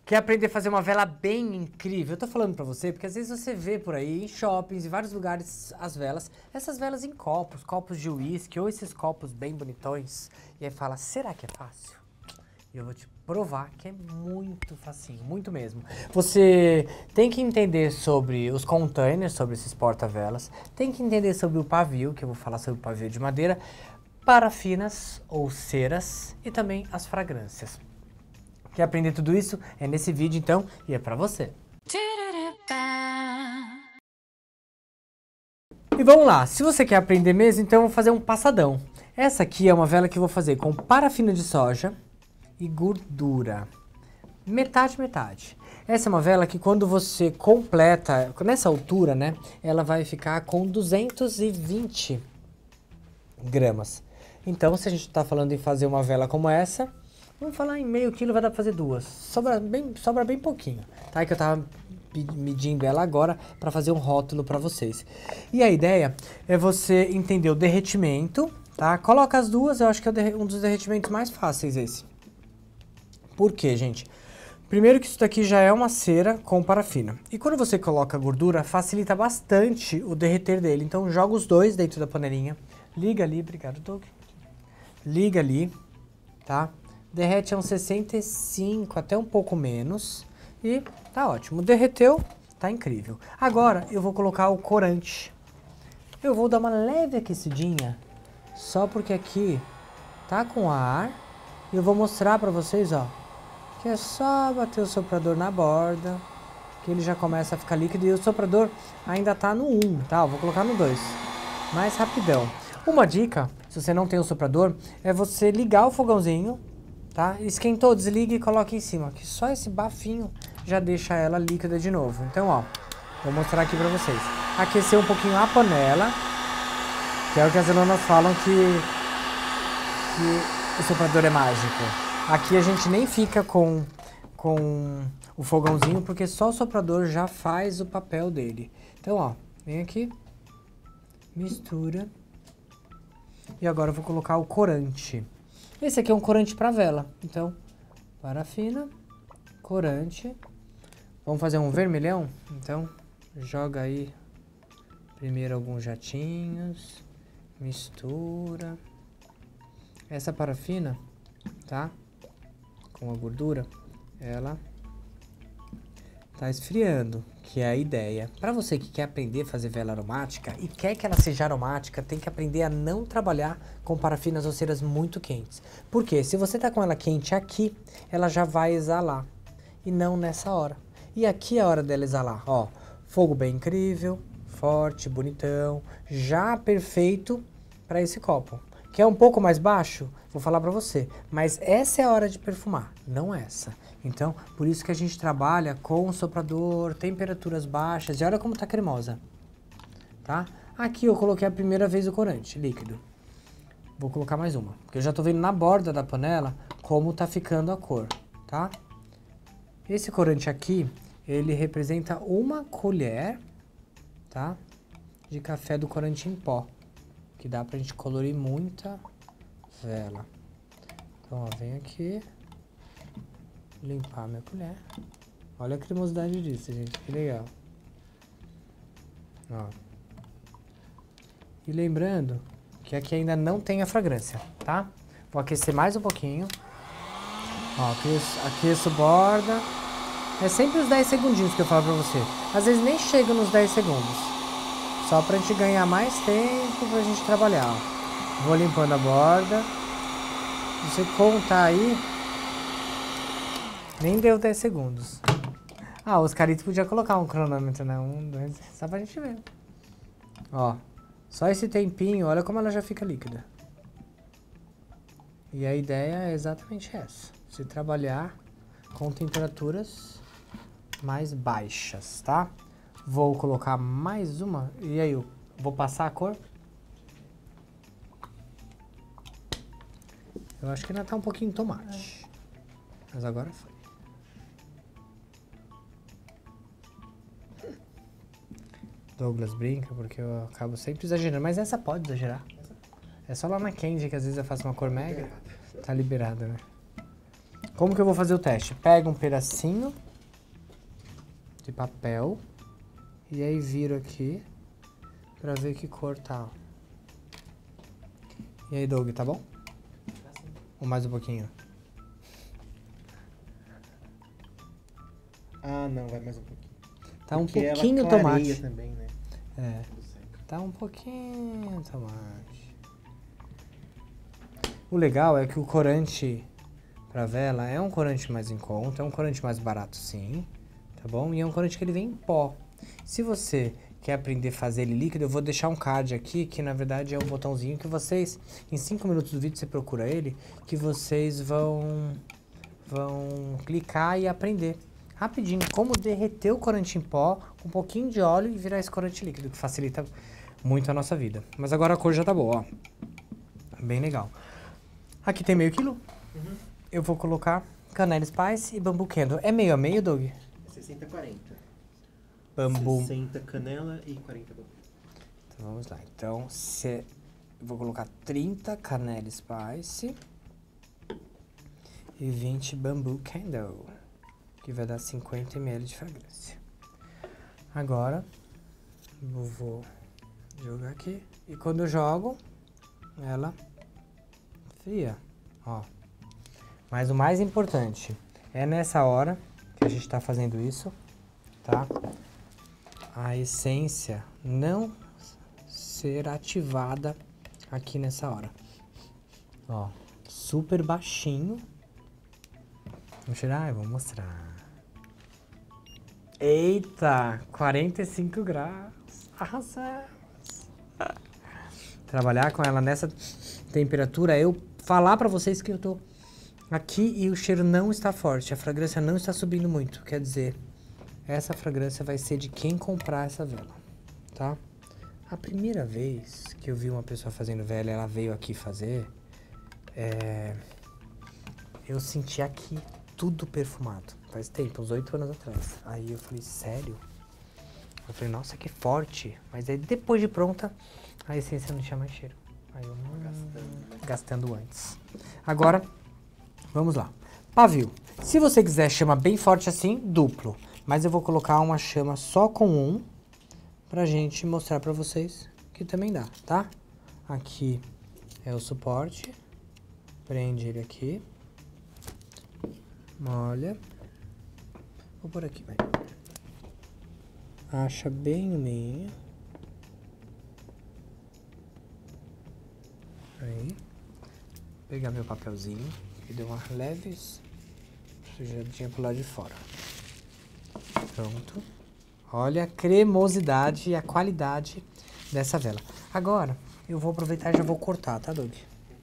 Quer aprender a fazer uma vela bem incrível? Eu tô falando pra você porque às vezes você vê por aí em shoppings, em vários lugares, as velas. Essas velas em copos, copos de uísque ou esses copos bem bonitões. E aí fala, será que é fácil? E eu vou te provar que é muito facinho, muito mesmo. Você tem que entender sobre os containers, sobre esses porta-velas. Tem que entender sobre o pavio, que eu vou falar sobre o pavio de madeira. Parafinas ou ceras e também as fragrâncias. Quer aprender tudo isso? É nesse vídeo então e é pra você. E vamos lá, se você quer aprender mesmo, então eu vou fazer um passadão. Essa aqui é uma vela que eu vou fazer com parafina de soja e gordura. Metade, metade. Essa é uma vela que quando você completa, nessa altura, né, ela vai ficar com 220 gramas. Então, se a gente está falando em fazer uma vela como essa, vamos falar em meio quilo, vai dar pra fazer duas. Sobra bem pouquinho, tá? Que eu tava medindo ela agora para fazer um rótulo para vocês. E a ideia é você entender o derretimento, tá? Coloca as duas, eu acho que é um dos derretimentos mais fáceis esse. Por quê, gente? Primeiro que isso daqui já é uma cera com parafina. E quando você coloca a gordura, facilita bastante o derreter dele. Então joga os dois dentro da panelinha. Liga ali, obrigado, Doug. Liga ali, tá? Derrete a uns 65, até um pouco menos. E tá ótimo. Derreteu, tá incrível. Agora eu vou colocar o corante. Eu vou dar uma leve aquecidinha, só porque aqui tá com ar. E eu vou mostrar pra vocês, ó, que é só bater o soprador na borda, que ele já começa a ficar líquido. E o soprador ainda tá no 1, tá? Eu vou colocar no 2. Mais rapidão. Uma dica, se você não tem o soprador, é você ligar o fogãozinho, tá? Esquentou, desliga e coloca em cima, que só esse bafinho já deixa ela líquida de novo. Então, ó, vou mostrar aqui pra vocês. Aquecer um pouquinho a panela, que é o que as alunas falam que o soprador é mágico. Aqui a gente nem fica com o fogãozinho, porque só o soprador já faz o papel dele. Então, ó, vem aqui, mistura. E agora eu vou colocar o corante. Esse aqui é um corante para vela. Então, parafina, corante. Vamos fazer um vermelhão? Então, joga aí primeiro alguns jatinhos. Mistura. Essa parafina, tá? Com a gordura, ela tá esfriando, que é a ideia. Para você que quer aprender a fazer vela aromática e quer que ela seja aromática, tem que aprender a não trabalhar com parafinas ou ceras muito quentes. Por quê? Se você tá com ela quente aqui, ela já vai exalar, e não nessa hora. E aqui é a hora dela exalar, ó. Fogo bem incrível, forte, bonitão, já perfeito para esse copo. Quer um pouco mais baixo? Vou falar pra você. Mas essa é a hora de perfumar, não essa. Então, por isso que a gente trabalha com o soprador, temperaturas baixas. E olha como tá cremosa, tá? Aqui eu coloquei a primeira vez o corante líquido. Vou colocar mais uma, porque eu já tô vendo na borda da panela como tá ficando a cor, tá? Esse corante aqui, ele representa 1 colher, tá? De café do corante em pó. Que dá pra gente colorir muita vela. Então, ó, vem aqui. Limpar minha colher. Olha a cremosidade disso, gente. Que legal. Ó. E lembrando que aqui ainda não tem a fragrância, tá? Vou aquecer mais um pouquinho. Ó, aqueço borda. É sempre os 10 segundinhos que eu falo pra você. Às vezes nem chega nos 10 segundos. Só pra gente ganhar mais tempo pra gente trabalhar, ó. Vou limpando a borda. Você contar aí, nem deu 10 segundos. Ah, os caritos podiam colocar um cronômetro, né? 1, 2, só pra gente ver. Ó, só esse tempinho, olha como ela já fica líquida. E a ideia é exatamente essa. Você trabalhar com temperaturas mais baixas, tá? Vou colocar mais uma. E aí, eu vou passar a cor. Eu acho que ainda tá um pouquinho tomate. Mas agora foi. Douglas brinca porque eu acabo sempre exagerando. Mas essa pode exagerar. É só lá na Candy que às vezes eu faço uma cor mega. Tá liberada, né? Como que eu vou fazer o teste? Pego um pedacinho de papel e aí viro aqui pra ver que cor tá. E aí, Doug, tá bom? Ou mais um pouquinho? Ah, não, vai mais um pouquinho. Tá um Porque pouquinho ela clareia tomate. também, né? É, tá um pouquinho tomate. O legal é que o corante pra vela é um corante mais em conta, é um corante mais barato sim, tá bom? E é um corante que ele vem em pó. Se você quer aprender a fazer ele líquido, eu vou deixar um card aqui, que na verdade é um botãozinho que vocês, em 5 minutos do vídeo você procura ele, que vocês vão clicar e aprender rapidinho como derreter o corante em pó com um pouquinho de óleo e virar esse corante líquido, que facilita muito a nossa vida. Mas agora a cor já tá boa, ó. Bem legal. Aqui tem meio quilo. Uhum. Eu vou colocar Canela Spice e Bambu Candle. É meio a meio, Doug? 60-40. Bambu. 60 canela e 40 bambu. Então vamos lá. Então, eu vou colocar 30 Canela Spice e 20 Bambu Candle, que vai dar 50 ml de fragrância. Agora, eu vou jogar aqui. E quando eu jogo, ela fria, ó. Mas o mais importante é nessa hora que a gente tá fazendo isso, tá? A essência não ser ativada aqui nessa hora. Ó, super baixinho. Vou tirar e vou mostrar. Eita, 45 graus. Arrasamos. Trabalhar com ela nessa temperatura, eu falar pra vocês que eu tô aqui e o cheiro não está forte, a fragrância não está subindo muito. Quer dizer, essa fragrância vai ser de quem comprar essa vela, tá? A primeira vez que eu vi uma pessoa fazendo vela, ela veio aqui fazer, eu senti aqui tudo perfumado. Faz tempo, uns 8 anos atrás. Aí eu falei, sério? Eu falei, nossa, que forte. Mas aí depois de pronta, a essência não tinha mais cheiro. Aí eu gastando antes. Agora, vamos lá. Pavio. Se você quiser chama bem forte assim, duplo. Mas eu vou colocar uma chama só com um, pra gente mostrar pra vocês que também dá, tá? Aqui é o suporte. Prende ele aqui. Olha. Vou por aqui, vai. Acha bem no meio. Aí. Pegar meu papelzinho e dar uma leve sujadinha pro lado de fora. Pronto. Olha a cremosidade e a qualidade dessa vela. Agora, eu vou aproveitar e já vou cortar, tá, Doug?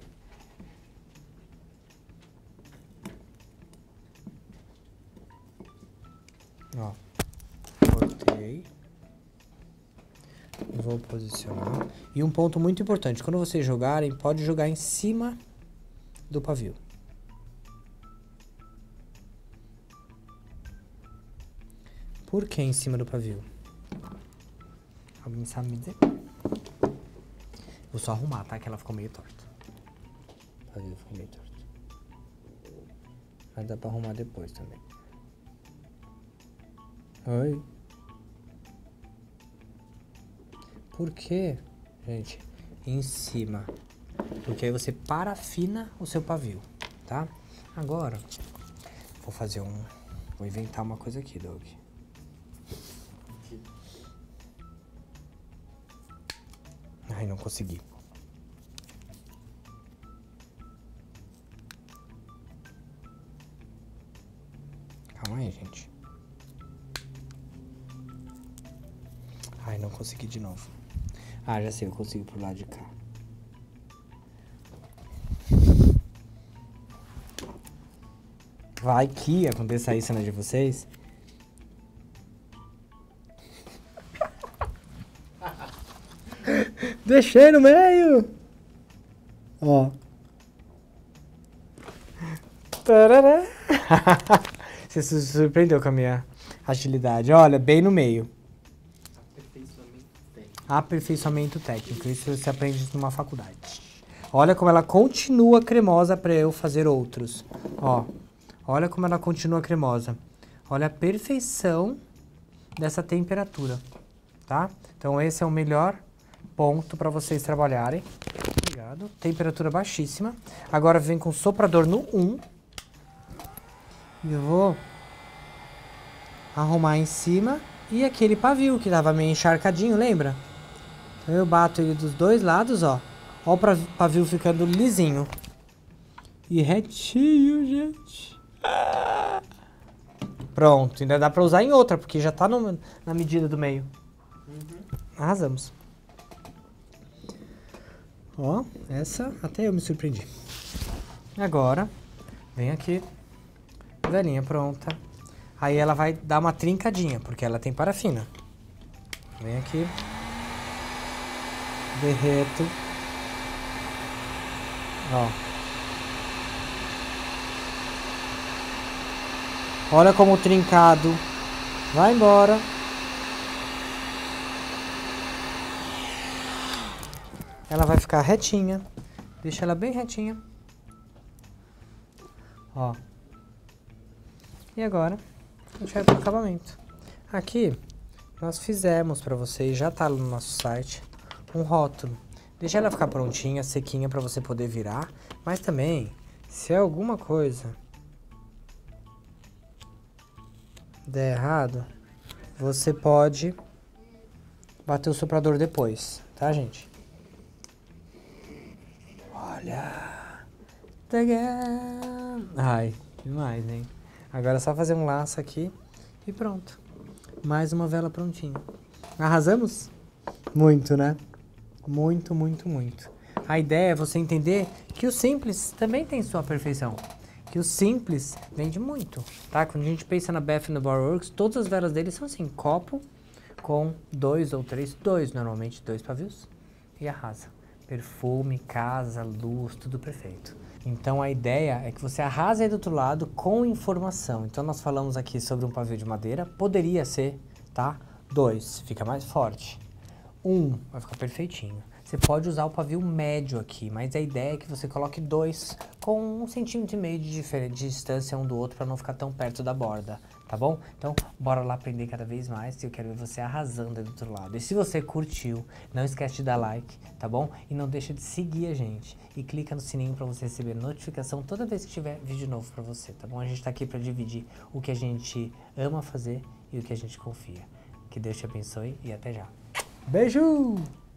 Ó, cortei. Vou posicionar. E um ponto muito importante, quando vocês jogarem, pode jogar em cima do pavio. Por que em cima do pavio? Alguém sabe me dizer? Vou só arrumar, tá? Que ela ficou meio torta. O pavio ficou meio torto. Mas dá pra arrumar depois também. Oi. Por que, gente, em cima? Porque aí você parafina o seu pavio, tá? Agora, vou inventar uma coisa aqui, Doug. Ai, não consegui. Calma aí, gente. Ai, não consegui de novo. Ah, já sei, eu consigo pro lado de cá. Vai que aconteça isso na de vocês. Deixei no meio! Ó. Tarará. Você se surpreendeu com a minha agilidade. Olha, bem no meio. Aperfeiçoamento técnico. Isso você aprende numa faculdade. Olha como ela continua cremosa para eu fazer outros. Ó, Olha como ela continua cremosa. Olha a perfeição dessa temperatura, tá? Então esse é o melhor ponto para vocês trabalharem. Obrigado. Temperatura baixíssima. Agora vem com o soprador no 1. E eu vou arrumar em cima. E aquele pavio que tava meio encharcadinho, lembra? Então eu bato ele dos dois lados, ó. Ó o pavio ficando lisinho. E retinho, gente. Pronto, ainda dá pra usar em outra, porque já tá na medida do meio. Arrasamos. Ó, essa até eu me surpreendi. Agora, vem aqui. Velhinha pronta. Aí ela vai dar uma trincadinha, porque ela tem parafina. Vem aqui. Derreto. Ó. Olha como o trincado vai embora. Ela vai ficar retinha. Deixa ela bem retinha. Ó. E agora, a gente vai pro acabamento. Aqui, nós fizemos pra vocês, já tá no nosso site, um rótulo. Deixa ela ficar prontinha, sequinha pra você poder virar. Mas também, se é alguma coisa der errado, você pode bater o soprador depois, tá, gente? Olha! Ai, demais, hein? Agora é só fazer um laço aqui e pronto. Mais uma vela prontinha. Arrasamos? Muito, né? Muito, muito, muito. A ideia é você entender que o simples também tem sua perfeição. Que o simples vende muito, tá? Quando a gente pensa na Bath & Body Works, todas as velas deles são assim, copo com 2 ou 3, normalmente 2 pavios, e arrasa. Perfume, casa, luz, tudo perfeito. Então a ideia é que você arrase aí do outro lado com informação. Então nós falamos aqui sobre um pavio de madeira, poderia ser, tá? 2, fica mais forte. 1, vai ficar perfeitinho. Você pode usar o pavio médio aqui, mas a ideia é que você coloque 2 com 1,5 cm de distância um do outro para não ficar tão perto da borda, tá bom? Então, bora lá aprender cada vez mais, eu quero ver você arrasando aí do outro lado. E se você curtiu, não esquece de dar like, tá bom? E não deixa de seguir a gente. E clica no sininho para você receber notificação toda vez que tiver vídeo novo para você, tá bom? A gente tá aqui para dividir o que a gente ama fazer e o que a gente confia. Que Deus te abençoe e até já. Beijo!